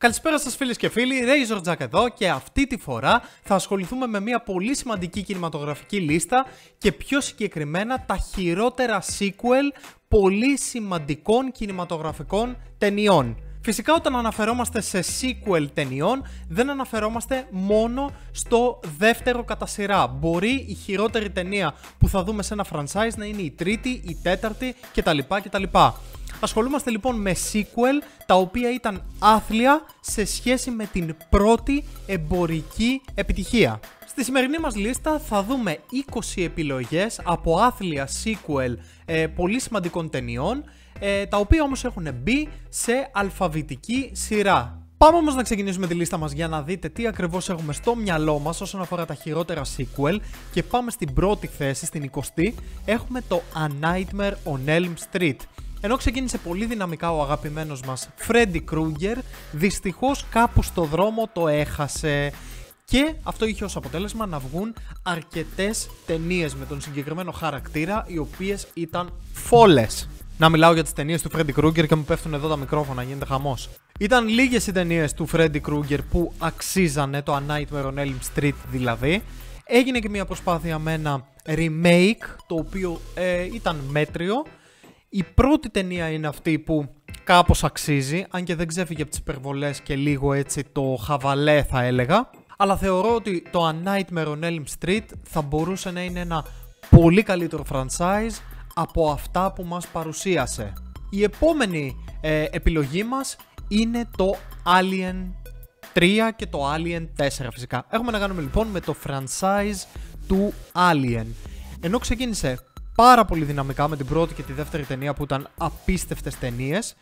Καλησπέρα σας φίλες και φίλοι, Razor Jack εδώ και αυτή τη φορά θα ασχοληθούμε με μια πολύ σημαντική κινηματογραφική λίστα και πιο συγκεκριμένα τα χειρότερα sequel πολύ σημαντικών κινηματογραφικών ταινιών. Φυσικά όταν αναφερόμαστε σε sequel ταινιών δεν αναφερόμαστε μόνο στο δεύτερο κατά σειρά. Μπορεί η χειρότερη ταινία που θα δούμε σε ένα franchise να είναι η τρίτη, η τέταρτη κτλ. Ασχολούμαστε λοιπόν με sequel τα οποία ήταν άθλια σε σχέση με την πρώτη εμπορική επιτυχία. Στη σημερινή μας λίστα θα δούμε 20 επιλογές από άθλια sequel πολύ σημαντικών ταινιών, τα οποία όμως έχουν μπει σε αλφαβητική σειρά. Πάμε όμως να ξεκινήσουμε τη λίστα μας για να δείτε τι ακριβώς έχουμε στο μυαλό μας όσον αφορά τα χειρότερα sequel και πάμε στην πρώτη θέση, στην 20η, έχουμε το A Nightmare on Elm Street. Ενώ ξεκίνησε πολύ δυναμικά ο αγαπημένος μας Freddy Krueger, δυστυχώς κάπου στο δρόμο το έχασε. Και αυτό είχε ως αποτέλεσμα να βγουν αρκετές ταινίες με τον συγκεκριμένο χαρακτήρα, οι οποίες ήταν φόλες. Να μιλάω για τις ταινίες του Freddy Krueger και μου πέφτουν εδώ τα μικρόφωνα, γίνεται χαμός. Ήταν λίγες οι ταινίες του Freddy Krueger που αξίζανε το A Nightmare on Elm Street δηλαδή. Έγινε και μια προσπάθεια με ένα remake, το οποίο ήταν μέτριο. Η πρώτη ταινία είναι αυτή που κάπως αξίζει, αν και δεν ξέφυγε από τις υπερβολές και λίγο έτσι το χαβαλέ θα έλεγα. Αλλά θεωρώ ότι το A Nightmare on Elm Street θα μπορούσε να είναι ένα πολύ καλύτερο franchise από αυτά που μας παρουσίασε. Η επόμενη επιλογή μας είναι το Alien 3 και το Alien 4 φυσικά. Έχουμε να κάνουμε λοιπόν με το franchise του Alien. Ενώ ξεκίνησε πάρα πολύ δυναμικά με την πρώτη και τη δεύτερη ταινία που ήταν απίστευτες ταινίες,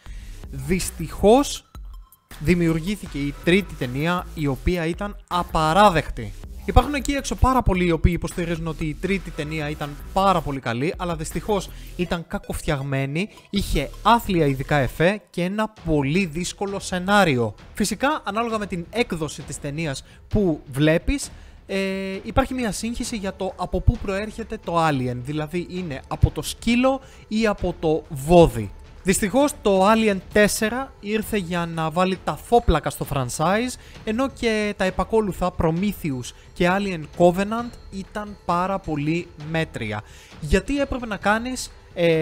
δυστυχώς δημιουργήθηκε η τρίτη ταινία η οποία ήταν απαράδεκτη. Υπάρχουν εκεί έξω πάρα πολλοί οι οποίοι υποστηρίζουν ότι η τρίτη ταινία ήταν πάρα πολύ καλή, αλλά δυστυχώς ήταν κακοφτιαγμένη, είχε άθλια ειδικά εφέ και ένα πολύ δύσκολο σενάριο. Φυσικά, ανάλογα με την έκδοση της ταινίας που βλέπεις, υπάρχει μια σύγχυση για το από πού προέρχεται το Alien, δηλαδή είναι από το σκύλο ή από το βόδι. Δυστυχώς το Alien 4 ήρθε για να βάλει τα φόπλακα στο franchise, ενώ και τα επακόλουθα Prometheus και Alien Covenant ήταν πάρα πολύ μέτρια. Γιατί έπρεπε να κάνεις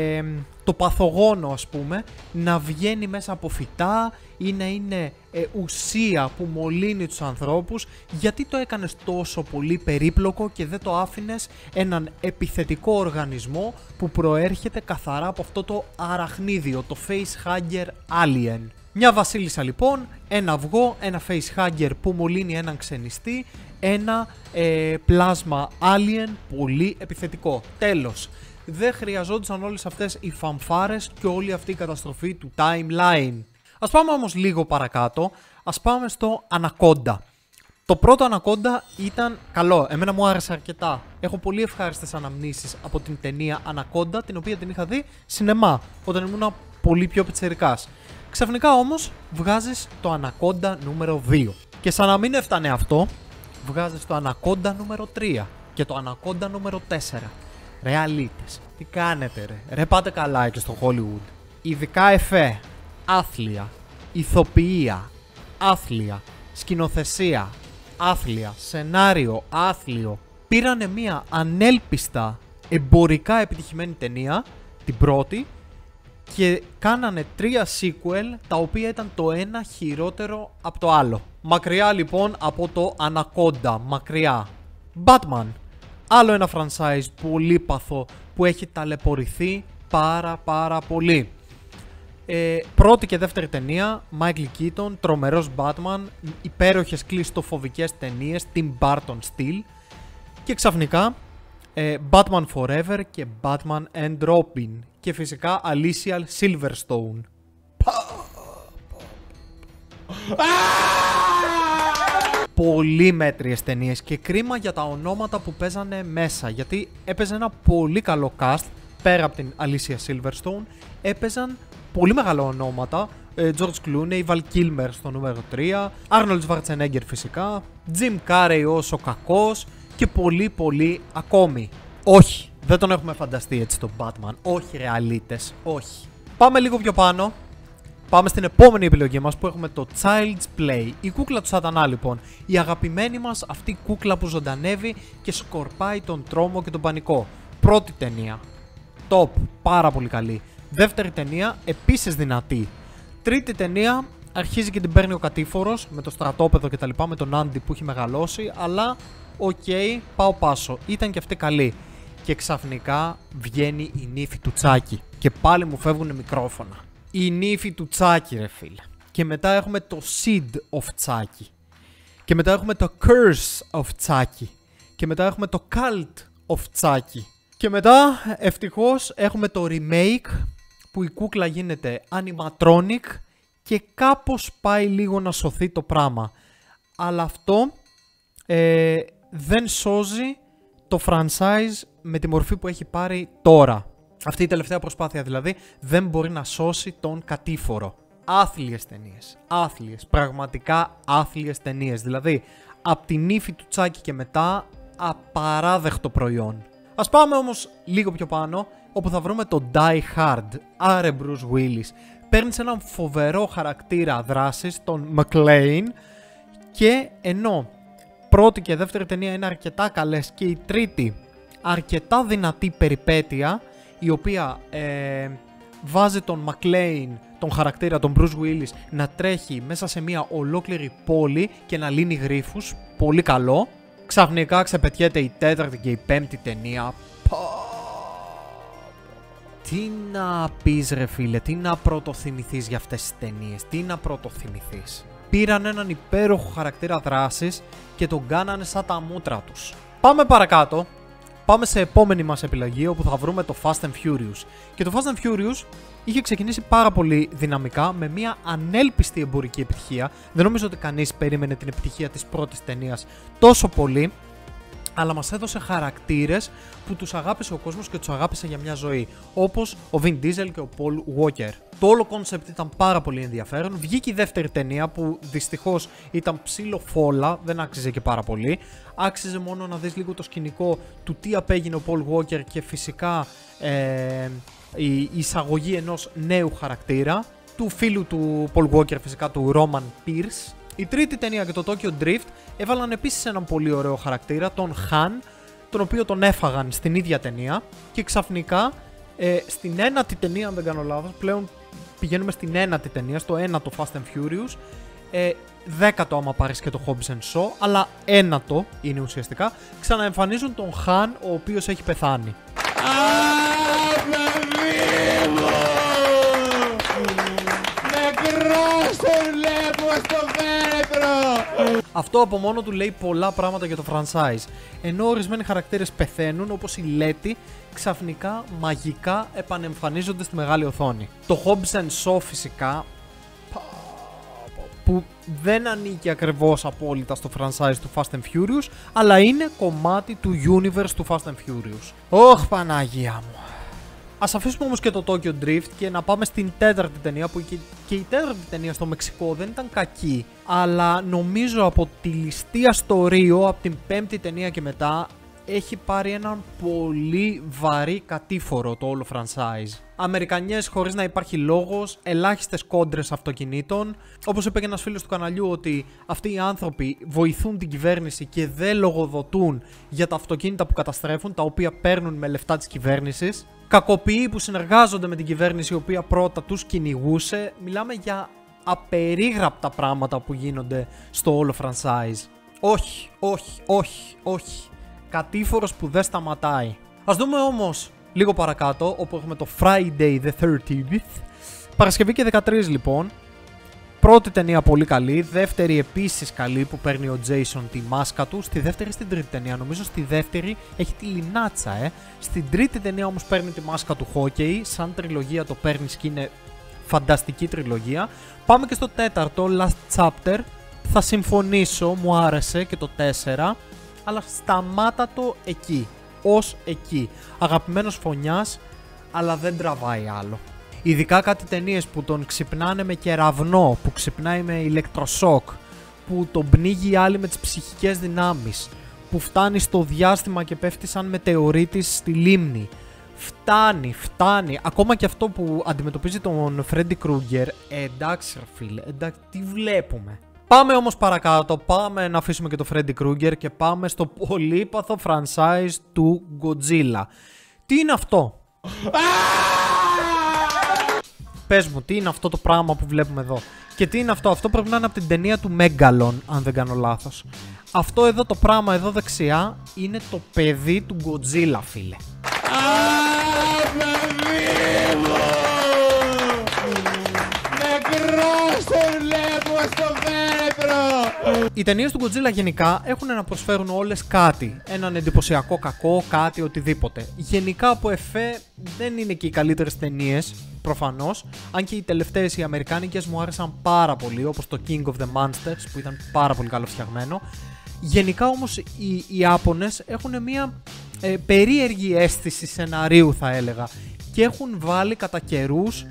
το παθογόνο ας πούμε να βγαίνει μέσα από φυτά ή να είναι ουσία που μολύνει τους ανθρώπους? Γιατί το έκανες τόσο πολύ περίπλοκο και δεν το άφηνες έναν επιθετικό οργανισμό που προέρχεται καθαρά από αυτό το αραχνίδιο, το facehugger alien? Μια βασίλισσα λοιπόν, ένα αυγό, ένα facehugger που μολύνει έναν ξενιστή, ένα πλάσμα alien πολύ επιθετικό. Τέλος. Δεν χρειαζόντουσαν όλες αυτές οι φανφάρες και όλη αυτή η καταστροφή του timeline. Ας πάμε όμως λίγο παρακάτω, ας πάμε στο Anaconda. Το πρώτο Anaconda ήταν καλό, εμένα μου άρεσε αρκετά. Έχω πολύ ευχάριστες αναμνήσεις από την ταινία Anaconda, την οποία την είχα δει σινεμά, όταν ήμουν πολύ πιο πιτσιρικάς. Ξαφνικά όμως βγάζεις το Anaconda νούμερο 2. Και σαν να μην έφτανε αυτό, βγάζεις το Anaconda νούμερο 3 και το Anaconda νούμερο 4. Ρε αλήτες, τι κάνετε ρε πάτε καλά εκεί στο Hollywood. Ειδικά εφέ, άθλια, ηθοποιία, άθλια, σκηνοθεσία, άθλια, σενάριο, άθλιο. Πήρανε μια ανέλπιστα εμπορικά επιτυχημένη ταινία, την πρώτη, και κάνανε 3 sequel τα οποία ήταν το ένα χειρότερο από το άλλο. Μακριά λοιπόν από το Anaconda, μακριά. Batman. Άλλο ένα franchise πολύ παθό που έχει ταλαιπωρηθεί πάρα πολύ. Πρώτη και δεύτερη ταινία, Michael Keaton, τρομερός Batman, υπέροχες κλειστοφοβικές ταινίες, Tim Burton στυλ. Και ξαφνικά Batman Forever και Batman and Robin. Και φυσικά Alicia Silverstone. Πολύ μέτριες ταινίες και κρίμα για τα ονόματα που παίζανε μέσα, γιατί έπαιζε ένα πολύ καλό cast. Πέρα από την Alicia Silverstone έπαιζαν πολύ μεγάλα ονόματα, George Clooney, Val Kilmer στο νούμερο 3, Arnold Schwarzenegger φυσικά, Jim Carrey ως ο κακός και πολύ ακόμη. Όχι, δεν τον έχουμε φανταστεί έτσι τον Batman, όχι ρε αλήτες, όχι. Πάμε λίγο πιο πάνω. Πάμε στην επόμενη επιλογή μας που έχουμε το Child's Play. Η κούκλα του σατανά λοιπόν. Η αγαπημένη μας αυτή κούκλα που ζωντανεύει και σκορπάει τον τρόμο και τον πανικό. Πρώτη ταινία. Top. Πάρα πολύ καλή. Δεύτερη ταινία. Επίσης δυνατή. Τρίτη ταινία. Αρχίζει και την παίρνει ο κατήφορος με το στρατόπεδο κτλ. Με τον Άντι που έχει μεγαλώσει. Αλλά οκ, πάω πάσο. Ήταν και αυτή καλή. Και ξαφνικά βγαίνει η νύφη του Τσάκι. Και πάλι μου φεύγουν μικρόφωνα. Η νύφη του Τσάκι, ρε φίλε. Και μετά έχουμε το Seed of Τσάκι. Και μετά έχουμε το Curse of Τσάκι. Και μετά έχουμε το Cult of Τσάκι. Και μετά, ευτυχώς, έχουμε το remake που η κούκλα γίνεται animatronic και κάπως πάει λίγο να σωθεί το πράγμα. Αλλά αυτό δεν σώζει το franchise με τη μορφή που έχει πάρει τώρα. Αυτή η τελευταία προσπάθεια δηλαδή δεν μπορεί να σώσει τον κατήφορο. Άθλιες ταινίες. Άθλιες. Πραγματικά άθλιες ταινίες. Δηλαδή, από την νύφη του Τσάκι και μετά, απαράδεκτο προϊόν. Ας πάμε όμως λίγο πιο πάνω, όπου θα βρούμε το Die Hard. Άρε Bruce Willis. Παίρνεις έναν φοβερό χαρακτήρα δράσης, τον McClane, και ενώ πρώτη και δεύτερη ταινία είναι αρκετά καλές και η τρίτη αρκετά δυνατή περιπέτεια, η οποία βάζει τον McClane, τον χαρακτήρα, τον Bruce Willis, να τρέχει μέσα σε μια ολόκληρη πόλη και να λύνει γρίφους. Πολύ καλό. Ξαφνικά ξεπετιέται η τέταρτη και η πέμπτη ταινία. Τι να πεις ρε φίλε, τι να πρωτοθυμηθείς για αυτές τις ταινίες, τι να πρωτοθυμηθείς. Πήραν έναν υπέροχο χαρακτήρα δράσης και τον κάνανε σαν τα μούτρα τους. Πάμε παρακάτω. Πάμε σε επόμενη μας επιλογή, όπου θα βρούμε το Fast and Furious. Και το Fast and Furious είχε ξεκινήσει πάρα πολύ δυναμικά με μια ανέλπιστη εμπορική επιτυχία. Δεν νομίζω ότι κανείς περίμενε την επιτυχία της πρώτης ταινίας τόσο πολύ, αλλά μας έδωσε χαρακτήρες που τους αγάπησε ο κόσμος και τους αγάπησε για μια ζωή. Όπως ο Vin Diesel και ο Paul Walker. Το όλο κόνσεπτ ήταν πάρα πολύ ενδιαφέρον. Βγήκε η δεύτερη ταινία που δυστυχώς ήταν ψήλο φόλα, δεν άξιζε και πάρα πολύ. Άξιζε μόνο να δεις λίγο το σκηνικό του τι απέγινε ο Paul Walker και φυσικά η εισαγωγή ενός νέου χαρακτήρα. Του φίλου του Paul Walker, φυσικά του Roman Pierce. Η τρίτη ταινία και το Tokyo Drift έβαλαν επίσης έναν πολύ ωραίο χαρακτήρα, τον Han, τον οποίο τον έφαγαν στην ίδια ταινία και ξαφνικά στην ένατη ταινία, αν δεν κάνω λάθος, πλέον πηγαίνουμε στην ένατη ταινία, στο ένατο Fast and Furious, δέκατο άμα πάρεις και το Hobbs and Shaw, αλλά ένατο είναι ουσιαστικά, ξαναεμφανίζουν τον Han, ο οποίος έχει πεθάνει. Αυτό από μόνο του λέει πολλά πράγματα για το franchise. Ενώ ορισμένοι χαρακτήρες πεθαίνουν, όπως η Letty, ξαφνικά μαγικά επανεμφανίζονται στη μεγάλη οθόνη. Το Hobbs and Shaw φυσικά, που δεν ανήκει ακριβώς απόλυτα στο franchise του Fast and Furious, αλλά είναι κομμάτι του universe του Fast and Furious. Ωχ, Παναγία μου. Ας αφήσουμε όμως και το Tokyo Drift και να πάμε στην τέταρτη ταινία, που και η τέταρτη ταινία στο Μεξικό δεν ήταν κακή, αλλά νομίζω από τη ληστεία στο Ρίο, από την πέμπτη ταινία και μετά, έχει πάρει έναν πολύ βαρύ κατήφορο το όλο franchise. Αμερικανιές χωρίς να υπάρχει λόγος, ελάχιστες κόντρες αυτοκινήτων. Όπως είπε και ένας φίλος του καναλιού, ότι αυτοί οι άνθρωποι βοηθούν την κυβέρνηση και δεν λογοδοτούν για τα αυτοκίνητα που καταστρέφουν, τα οποία παίρνουν με λεφτά της κυβέρνησης. Κακοποιοί που συνεργάζονται με την κυβέρνηση, η οποία πρώτα τους κυνηγούσε. Μιλάμε για απερίγραπτα πράγματα που γίνονται στο όλο franchise. Όχι, όχι, όχι, όχι. Κατήφορος που δεν σταματάει. Ας δούμε όμως λίγο παρακάτω, όπου έχουμε το Friday the 13th. Παρασκευή και 13 λοιπόν. Πρώτη ταινία πολύ καλή. Δεύτερη επίσης καλή, που παίρνει ο Jason τη μάσκα του. Στη δεύτερη, στην τρίτη ταινία. Νομίζω στη δεύτερη έχει τη λινάτσα, Στην τρίτη ταινία όμως παίρνει τη μάσκα του hockey. Σαν τριλογία το παίρνει και είναι φανταστική τριλογία. Πάμε και στο τέταρτο, Last Chapter. Θα συμφωνήσω, μου άρεσε και το 4. Αλλά σταμάτα το εκεί. Ως εκεί. Αγαπημένος φωνιάς, αλλά δεν τραβάει άλλο. Ειδικά κάτι ταινίες που τον ξυπνάνε με κεραυνό, που ξυπνάει με ηλεκτροσόκ, που τον πνίγει άλλη με τις ψυχικές δυνάμεις, που φτάνει στο διάστημα και πέφτει σαν μετεωρίτης στη λίμνη. Φτάνει. Ακόμα και αυτό που αντιμετωπίζει τον Φρέντι Κρούγκερ. Εντάξει ρε φίλε, εντάξει, τι βλέπουμε. Πάμε όμως παρακάτω, πάμε να αφήσουμε και το Φρέντι Κρούγκερ και πάμε στο πολύπαθο franchise του Godzilla. Τι είναι αυτό? Πες μου, τι είναι αυτό το πράγμα που βλέπουμε εδώ? Και τι είναι αυτό? Αυτό πρέπει να είναι από την ταινία του Megalon, αν δεν κάνω λάθος. Αυτό εδώ το πράγμα εδώ δεξιά είναι το παιδί του Godzilla, φίλε. Παιδί μου! Νεκρός τον βλέπω στο πέτρο! Οι ταινίες του Godzilla γενικά έχουν να προσφέρουν όλες κάτι. Έναν εντυπωσιακό κακό, κάτι, οτιδήποτε. Γενικά από εφέ δεν είναι και οι καλύτερες ταινίες, προφανώς. Αν και οι τελευταίες οι αμερικάνικες μου άρεσαν πάρα πολύ, όπως το King of the Monsters που ήταν πάρα πολύ καλοφτιαγμένο. Γενικά όμως οι Ιάπωνες έχουν μια περίεργη αίσθηση σεναρίου, θα έλεγα, και έχουν βάλει κατά καιρούς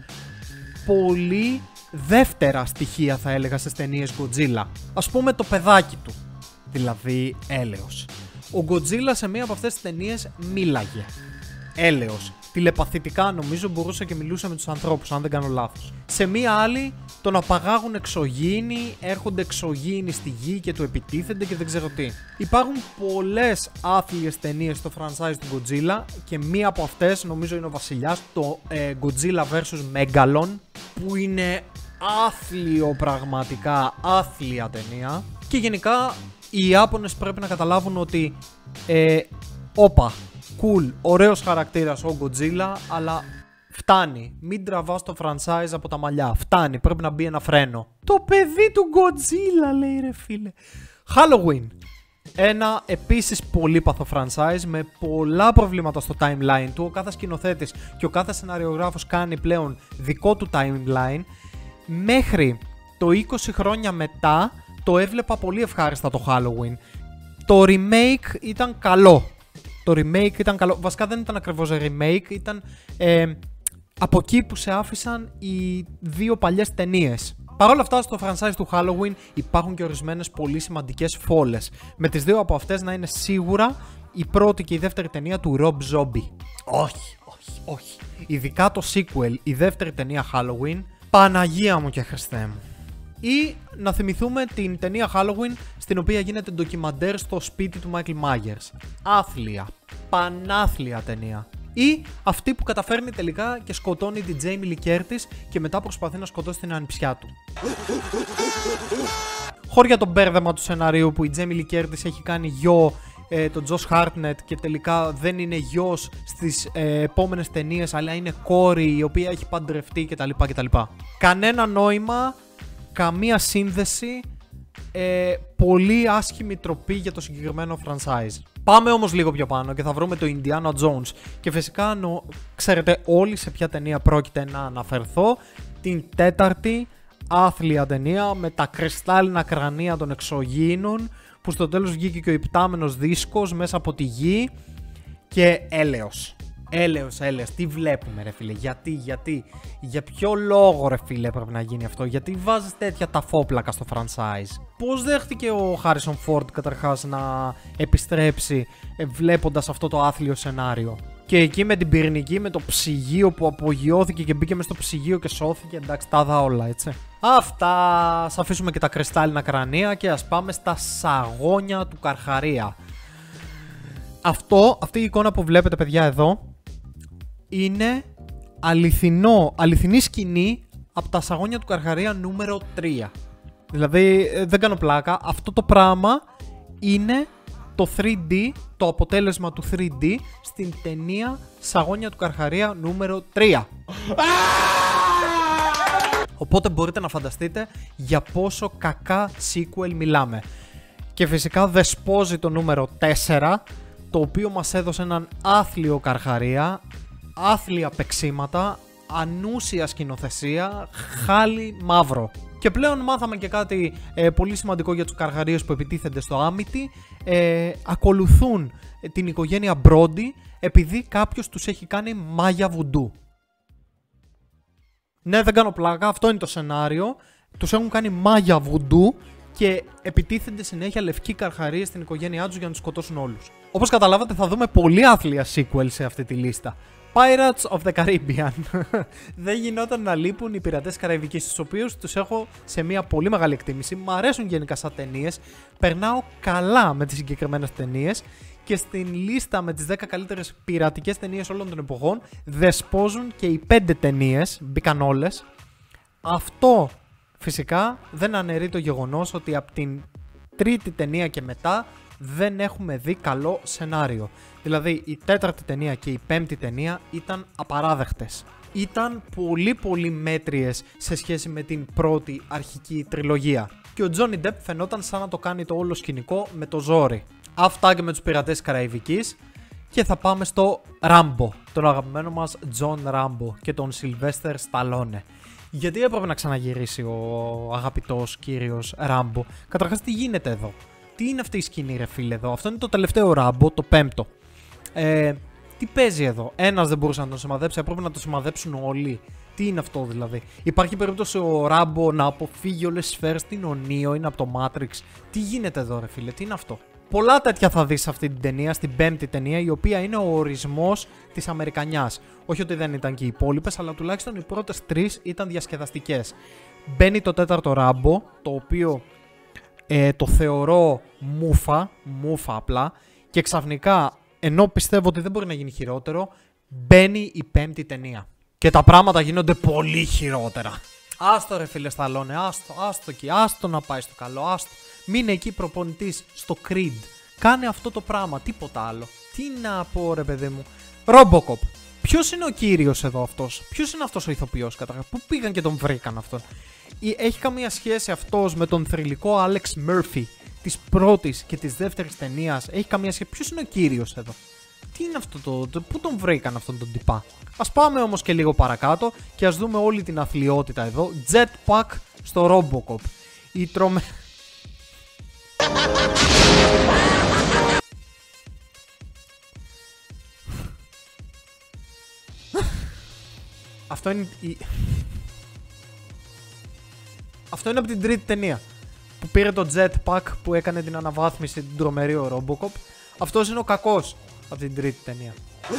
πολύ δεύτερα στοιχεία, θα έλεγα, στις ταινίες Godzilla. Ας πούμε το παιδάκι του, δηλαδή έλεος. Ο Godzilla σε μία από αυτές τις ταινίες μίλαγε. Έλεος. Τηλεπαθητικά νομίζω μπορούσε και μιλούσε με τους ανθρώπους, αν δεν κάνω λάθος. Σε μία άλλη τον απαγάγουν εξωγήινοι, έρχονται εξωγήινοι στη γη και του επιτίθενται και δεν ξέρω τι. Υπάρχουν πολλές άθλιες ταινίες στο franchise του Godzilla και μία από αυτές νομίζω είναι ο βασιλιάς, το Godzilla vs Megalon, που είναι άθλιο, πραγματικά άθλια ταινία. Και γενικά οι Ιάπωνες πρέπει να καταλάβουν ότι όπα, cool, ωραίος χαρακτήρας ο Godzilla, αλλά φτάνει. Μην τραβάς το franchise από τα μαλλιά. Φτάνει, πρέπει να μπει ένα φρένο. Το παιδί του Godzilla, λέει ρε φίλε. Halloween. Ένα επίσης πολύπαθο franchise με πολλά προβλήματα στο timeline του. Ο κάθε σκηνοθέτης και ο κάθε σεναριογράφος κάνει πλέον δικό του timeline. Μέχρι το 20 χρόνια μετά το έβλεπα πολύ ευχάριστα το Halloween. Το remake ήταν καλό. Βασικά δεν ήταν ακριβώς remake, ήταν από εκεί που σε άφησαν οι δύο παλιές ταινίες. Παρ' όλα αυτά, στο franchise του Halloween υπάρχουν και ορισμένες πολύ σημαντικές φόλες. Με τις δύο από αυτές να είναι σίγουρα η πρώτη και η δεύτερη ταινία του Rob Zombie. Όχι. Ειδικά το sequel, η δεύτερη ταινία Halloween, Παναγία μου και Χριστέ μου. Ή να θυμηθούμε την ταινία Halloween στην οποία γίνεται ντοκιμαντέρ στο σπίτι του Michael Myers. Άθλια, πανάθλια ταινία. Ή αυτή που καταφέρνει τελικά και σκοτώνει την Jamie Lee Curtis και μετά προσπαθεί να σκοτώσει την ανιψιά του. Χώρια το μπέρδεμα του σεναρίου που η Jamie Lee Curtis έχει κάνει γιο τον Josh Hartnett και τελικά δεν είναι γιος στις επόμενες ταινίες, αλλά είναι κόρη η οποία έχει παντρευτεί κτλ. Κανένα νόημα, καμία σύνδεση, πολύ άσχημη τροπή για το συγκεκριμένο franchise. Πάμε όμως λίγο πιο πάνω και θα βρούμε το Indiana Jones. Και φυσικά ξέρετε όλοι σε ποια ταινία πρόκειται να αναφερθώ. Την τέταρτη άθλια ταινία με τα κρυστάλλινα κρανία των εξωγήινων, που στο τέλος βγήκε και ο υπτάμενος δίσκος μέσα από τη γη και έλεος. Έλεος, τι βλέπουμε ρε φίλε, γιατί, για ποιο λόγο ρε φίλε πρέπει να γίνει αυτό, γιατί βάζεις τέτοια ταφόπλακα στο franchise. Πώς δέχτηκε ο Harrison Ford καταρχάς να επιστρέψει βλέποντας αυτό το άθλιο σενάριο. Και εκεί με την πυρηνική, με το ψυγείο που απογειώθηκε και μπήκε μες στο ψυγείο και σώθηκε, εντάξει τα δα όλα έτσι. Αυτά, ας αφήσουμε και τα κρυστάλλινα κρανία και ας πάμε στα σαγόνια του Καρχαρία. Αυτή η εικόνα που βλέπετε παιδιά εδώ είναι αληθινή σκηνή από τα σαγόνια του Καρχαρία νούμερο 3. Δηλαδή δεν κάνω πλάκα, αυτό το πράγμα είναι το 3D, το αποτέλεσμα του 3D στην ταινία Σαγόνια του Καρχαρία νούμερο 3. Οπότε μπορείτε να φανταστείτε για πόσο κακά sequel μιλάμε. Και φυσικά δεσπόζει το νούμερο 4, το οποίο μας έδωσε έναν άθλιο Καρχαρία, άθλια παίξήματα, ανούσια σκηνοθεσία, χάλι μαύρο. Και πλέον μάθαμε και κάτι πολύ σημαντικό για τους Καρχαρίες που επιτίθενται στο Άμυτι. Ακολουθούν την οικογένεια Μπρόντι επειδή κάποιος τους έχει κάνει μάγια βουντού. Ναι, δεν κάνω πλάκα, αυτό είναι το σενάριο. Τους έχουν κάνει μάγια βουντού και επιτίθενται συνέχεια λευκοί Καρχαρίες στην οικογένειά τους για να τους σκοτώσουν όλους. Όπως καταλάβατε θα δούμε πολύ άθλια sequel σε αυτή τη λίστα. Pirates of the Caribbean. Δεν γινόταν να λείπουν οι πειρατές Καραϊβικής, τους οποίους τους έχω σε μια πολύ μεγάλη εκτίμηση. Μ' αρέσουν γενικά σαν ταινίες. Περνάω καλά με τις συγκεκριμένες ταινίες. Και στην λίστα με τις 10 καλύτερες πειρατικές ταινίες όλων των εποχών δεσπόζουν και οι 5 ταινίες, μπήκαν όλες. Αυτό φυσικά δεν αναιρεί το γεγονός ότι από την τρίτη ταινία και μετά δεν έχουμε δει καλό σενάριο. Δηλαδή η τέταρτη ταινία και η πέμπτη ταινία ήταν απαράδεκτες. Ήταν πολύ μέτριες σε σχέση με την πρώτη αρχική τριλογία. Και ο Johnny Depp φαινόταν σαν να το κάνει το όλο σκηνικό με το ζόρι. Αυτά και με τους πειρατές Καραϊβικής. Και θα πάμε στο Rambo, τον αγαπημένο μας John Rambo και τον Sylvester Stallone. Γιατί έπρεπε να ξαναγυρίσει ο αγαπητός κύριος Rambo? Καταρχάς, τι γίνεται εδώ? Τι είναι αυτή η σκηνή, ρε φίλε, εδώ? Αυτό είναι το τελευταίο Rambo, το πέμπτο. Τι παίζει εδώ? Ένας δεν μπορούσε να τον σημαδέψει, έπρεπε να τον σημαδέψουν όλοι. Τι είναι αυτό δηλαδή? Υπάρχει περίπτωση ο Rambo να αποφύγει όλες τις σφαίρες στην Ονείο, είναι από το Matrix? Τι γίνεται εδώ, ρε φίλε, τι είναι αυτό? Πολλά τέτοια θα δεις σε αυτή την ταινία, στην πέμπτη ταινία, η οποία είναι ο ορισμός της Αμερικανιάς. Όχι ότι δεν ήταν και οι υπόλοιπες, αλλά τουλάχιστον οι πρώτες 3 ήταν διασκεδαστικές. Μπαίνει το τέταρτο Ράμπο, το οποίο το θεωρώ μούφα απλά, και ξαφνικά, ενώ πιστεύω ότι δεν μπορεί να γίνει χειρότερο, μπαίνει η πέμπτη ταινία. Και τα πράγματα γίνονται πολύ χειρότερα. Άστο ρε φίλε Σταλόνε, άστο εκεί, άστο να πάει στο καλό, άστο. Μείνε εκεί προπονητής στο Creed. Κάνε αυτό το πράγμα, τίποτα άλλο. Τι να πω ρε παιδί μου? Robocop. Ποιος είναι ο κύριος εδώ αυτός? Ποιος είναι αυτός ο ηθοποιός καταρχάς? Πού πήγαν και τον βρήκαν αυτόν? Έχει καμία σχέση αυτός με τον θρυλικό Alex Murphy της πρώτης και της δεύτερης ταινίας? Έχει καμία σχέση? Ποιος είναι ο κύριος εδώ? Τι είναι αυτό πού τον βρήκαν αυτόν τον τυπά? Ας πάμε όμως και λίγο παρακάτω και ας δούμε όλη την αθλιότητα εδώ. Jetpack στο Robocop. Η Αυτό είναι από την τρίτη ταινία που πήρε το jetpack που έκανε την αναβάθμιση την τρομερή ο Robocop. Αυτός είναι ο κακός από την τρίτη ταινία.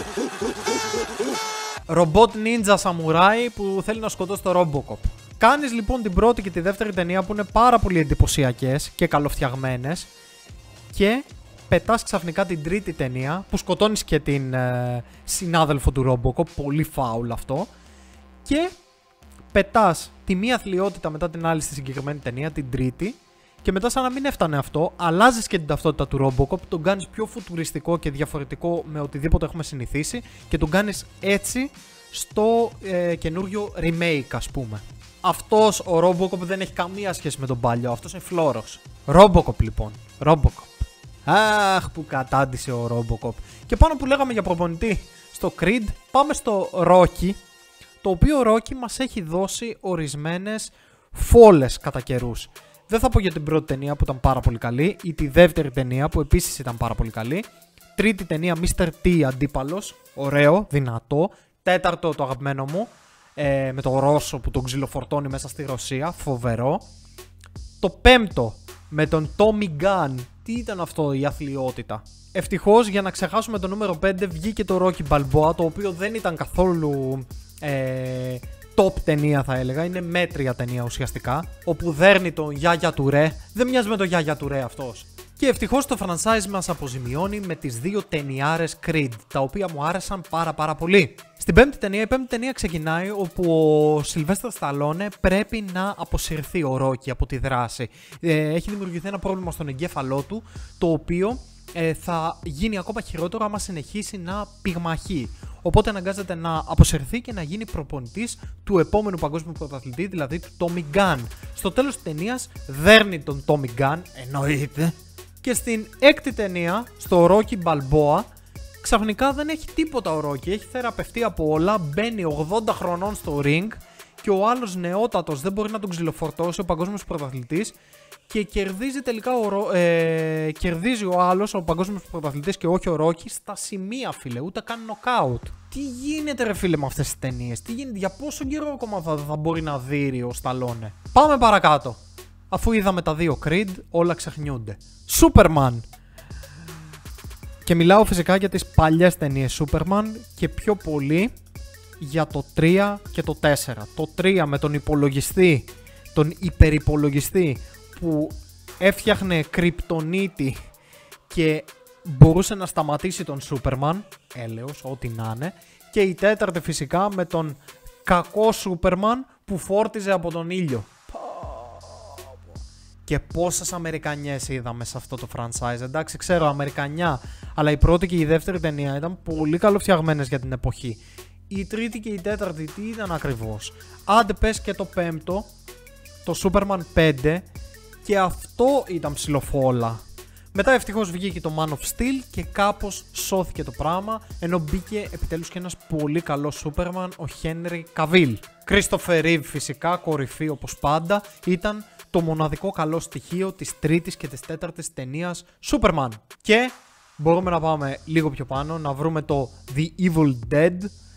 Ρομπότ Ninja Samurai που θέλει να σκοτώσει το Robocop. Κάνεις λοιπόν την πρώτη και τη δεύτερη ταινία που είναι πάρα πολύ εντυπωσιακές και καλοφτιαγμένες και πετάς ξαφνικά την τρίτη ταινία που σκοτώνεις και την συνάδελφο του Robocop, πολύ φάουλ αυτό, και πετάς τη μία αθλιότητα μετά την άλλη στη συγκεκριμένη ταινία, την τρίτη, και μετά σαν να μην έφτανε αυτό, αλλάζεις και την ταυτότητα του Robocop, τον κάνεις πιο φουτουριστικό και διαφορετικό με οτιδήποτε έχουμε συνηθίσει και τον κάνεις έτσι στο καινούριο remake, ας πούμε. Αυτός ο Robocop δεν έχει καμία σχέση με τον παλιό, αυτός είναι φλόρος. Robocop λοιπόν, Robocop. Αχ, που κατάντησε ο Robocop. Και πάνω που λέγαμε για προπονητή στο Creed, πάμε στο Rocky, το οποίο Rocky μας έχει δώσει ορισμένες φόλες κατά καιρούς. Δεν θα πω για την πρώτη ταινία που ήταν πάρα πολύ καλή, ή τη δεύτερη ταινία που επίσης ήταν πάρα πολύ καλή. Τρίτη ταινία Mr. T αντίπαλος, ωραίο, δυνατό. Τέταρτο το αγαπημένο μου, με το Ρώσο που τον ξυλοφορτώνει μέσα στη Ρωσία, φοβερό. Το πέμπτο με τον Tommy Gunn, τι ήταν αυτό η αθλιότητα? Ευτυχώς για να ξεχάσουμε το νούμερο 5 βγήκε το Rocky Balboa, το οποίο δεν ήταν καθόλου top ταινία θα έλεγα, είναι μέτρια ταινία ουσιαστικά, όπου δέρνει τον Γιάγια Τουρέ, δεν μοιάζει με τον Γιάγια Τουρέ αυτός. Και ευτυχώς το franchise μας αποζημιώνει με τις 2 ταινιάρες Creed, τα οποία μου άρεσαν πάρα πολύ. Στην πέμπτη ταινία, η πέμπτη ταινία ξεκινάει όπου ο Sylvester Stallone πρέπει να αποσυρθεί ο Rocky από τη δράση. Έχει δημιουργηθεί ένα πρόβλημα στον εγκέφαλό του, το οποίο θα γίνει ακόμα χειρότερο άμα συνεχίσει να πυγμαχεί. Οπότε αναγκάζεται να αποσυρθεί και να γίνει προπονητής του επόμενου παγκόσμιου πρωταθλητή, δηλαδή του Tommy Gunn. Στο τέλος της ταινίας δέρνει τον Tommy Gunn, εννοείται. Και στην έκτη ταινία, στο Rocky Balboa, ξαφνικά δεν έχει τίποτα ο Rocky. Έχει θεραπευτεί από όλα, μπαίνει 80 χρονών στο ring και ο άλλος νεότατος δεν μπορεί να τον ξυλοφορτώσει, ο παγκόσμιος πρωταθλητής, και κερδίζει τελικά κερδίζει ο άλλος, ο παγκόσμιος πρωταθλητής και όχι ο Rocky, στα σημεία, φίλε, ούτε καν νοκάουτ. Τι γίνεται ρε φίλε με αυτές τις ταινίες? Τι γίνεται? Για πόσο καιρό ακόμα θα μπορεί να δείρει ο Σταλόνε? Πάμε παρακάτω. Αφού είδαμε τα 2 Creed, όλα ξεχνιούνται. Superman. Και μιλάω φυσικά για τις παλιές ταινίες Superman και πιο πολύ για το 3 και το 4. Το 3 με τον υπολογιστή, τον υπερυπολογιστή που έφτιαχνε κρυπτονίτη και μπορούσε να σταματήσει τον Superman, έλεος, ό,τι να είναι. Και η τέταρτη φυσικά με τον κακό Superman που φόρτιζε από τον ήλιο. Και πόσες Αμερικανιές είδαμε σε αυτό το franchise. Εντάξει, ξέρω Αμερικανιά, αλλά η πρώτη και η δεύτερη ταινία ήταν πολύ καλοφτιαγμένες για την εποχή. Η τρίτη και η τέταρτη τι ήταν ακριβώς? Άντε πες και το πέμπτο, το Superman 5, και αυτό ήταν ψιλοφόλα. Μετά ευτυχώς βγήκε το Man of Steel και κάπως σώθηκε το πράγμα, ενώ μπήκε επιτέλους και ένας πολύ καλός Superman, ο Henry Cavill. Christopher Reeve φυσικά, κορυφή όπως πάντα, ήταν το μοναδικό καλό στοιχείο της τρίτης και της τέταρτης ταινίας Superman. Και μπορούμε να πάμε λίγο πιο πάνω, να βρούμε το The Evil Dead,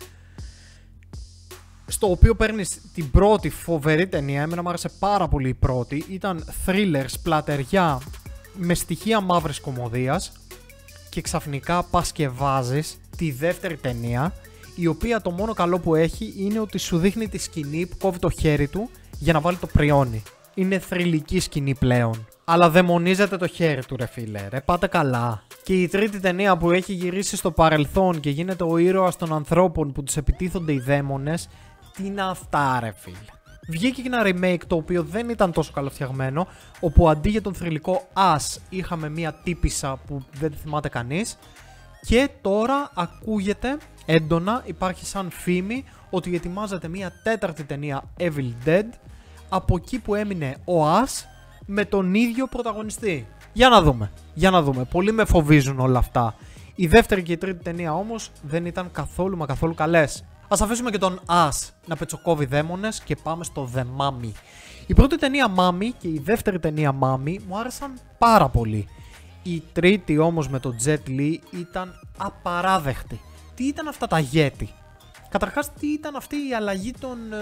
στο οποίο παίρνεις την πρώτη φοβερή ταινία. Εμένα μου άρεσε πάρα πολύ η πρώτη. Ήταν thriller, σπλατεριά με στοιχεία μαύρης κωμωδίας, και ξαφνικά πας και βάζεις τη δεύτερη ταινία, η οποία το μόνο καλό που έχει είναι ότι σου δείχνει τη σκηνή που κόβει το χέρι του για να βάλει το πριόνι. Είναι θρυλική σκηνή πλέον. Αλλά δαιμονίζεται το χέρι του, ρε φίλε, ρε πάτε καλά. Και η τρίτη ταινία που έχει γυρίσει στο παρελθόν και γίνεται ο ήρωας των ανθρώπων που τους επιτίθονται οι δαίμονες, τι είναι αυτά, ρε φίλε. Βγήκε και ένα remake το οποίο δεν ήταν τόσο καλοφτιαγμένο, όπου αντί για τον θρυλικό As είχαμε μία τύπισσα που δεν τη θυμάται κανείς, και τώρα ακούγεται έντονα, υπάρχει σαν φήμη ότι ετοιμάζεται μία τέταρτη ταινία Evil Dead, από εκεί που έμεινε ο As, με τον ίδιο πρωταγωνιστή. Για να δούμε, πολύ με φοβίζουν όλα αυτά. Η δεύτερη και η τρίτη ταινία όμως δεν ήταν καθόλου μα καθόλου καλές. Ας αφήσουμε και τον As να πετσοκόβει δαίμονες και πάμε στο The Mummy. Η πρώτη ταινία Mummy και η δεύτερη ταινία Mummy μου άρεσαν πάρα πολύ. Η τρίτη όμως με τον Jet Li ήταν απαράδεκτη. Τι ήταν αυτά τα Yeti? Καταρχάς, τι ήταν αυτή η αλλαγή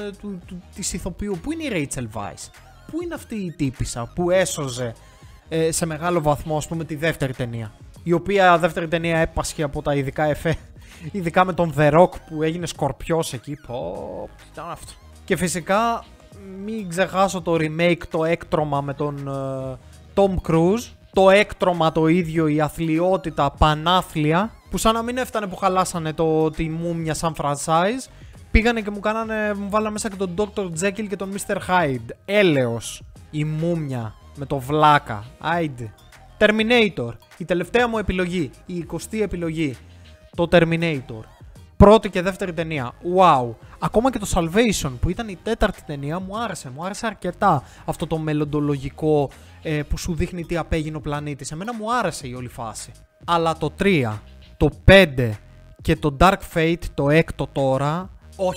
της ηθοποιού? Πού είναι η Rachel Weisz? Πού είναι αυτή η τύπισσα που έσωζε σε μεγάλο βαθμό, ας πούμε, τη δεύτερη ταινία? Η οποία δεύτερη ταινία έπασχε από τα ειδικά εφέ. Ειδικά με τον The Rock που έγινε σκορπιός εκεί. Πω, τι ήταν αυτό? Και φυσικά μην ξεχάσω το remake, το έκτρωμα με τον Tom Cruise. Το έκτρωμα το ίδιο, η αθλιότητα πανάθλια, που σαν να μην έφτανε που χαλάσανε τη Μούμια σαν franchise, πήγανε και μου βάλανε μέσα και τον Dr. Jekyll και τον Mr. Hyde. Έλεος η Μούμια με το βλάκα. Άιντε. Terminator, η τελευταία μου επιλογή, η 20η επιλογή. Το Terminator. Πρώτη και δεύτερη ταινία. Wow. Ακόμα και το Salvation που ήταν η τέταρτη ταινία μου άρεσε αρκετά αυτό το μελλοντολογικό που σου δείχνει τι απέγινε ο πλανήτης. Εμένα μου άρεσε η όλη φάση. Αλλά το 3, το 5 και το Dark Fate, το έκτο τώρα,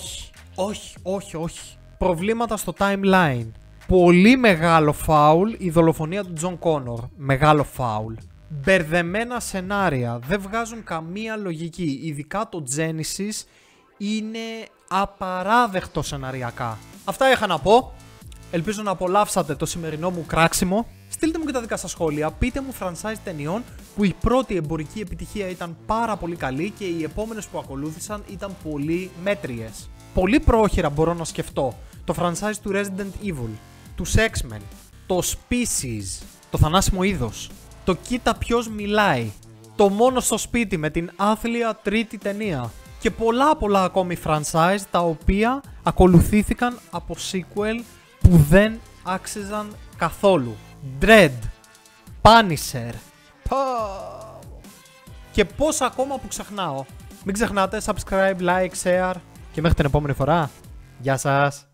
όχι. Προβλήματα στο timeline. Πολύ μεγάλο φάουλ η δολοφονία του John Connor. Μεγάλο φάουλ. Μπερδεμένα σενάρια, δεν βγάζουν καμία λογική. Ειδικά το Genesis είναι απαράδεκτο σεναριακά. Αυτά είχα να πω. Ελπίζω να απολαύσατε το σημερινό μου κράξιμο. Στείλτε μου και τα δικά σας σχόλια. Πείτε μου franchise ταινιών που η πρώτη εμπορική επιτυχία ήταν πάρα πολύ καλή και οι επόμενες που ακολούθησαν ήταν πολύ μέτριες. Πολύ πρόχειρα μπορώ να σκεφτώ το franchise του Resident Evil, τους X-Men, το Species, το θανάσιμο είδος, το κοίτα ποιος μιλάει, το μόνο στο σπίτι με την άθλια τρίτη ταινία και πολλά ακόμη franchise τα οποία ακολουθήθηκαν από sequel που δεν άξιζαν καθόλου. Dread, Punisher και πόσα ακόμα που ξεχνάω. Μην ξεχνάτε subscribe, like, share και μέχρι την επόμενη φορά. Γεια σας!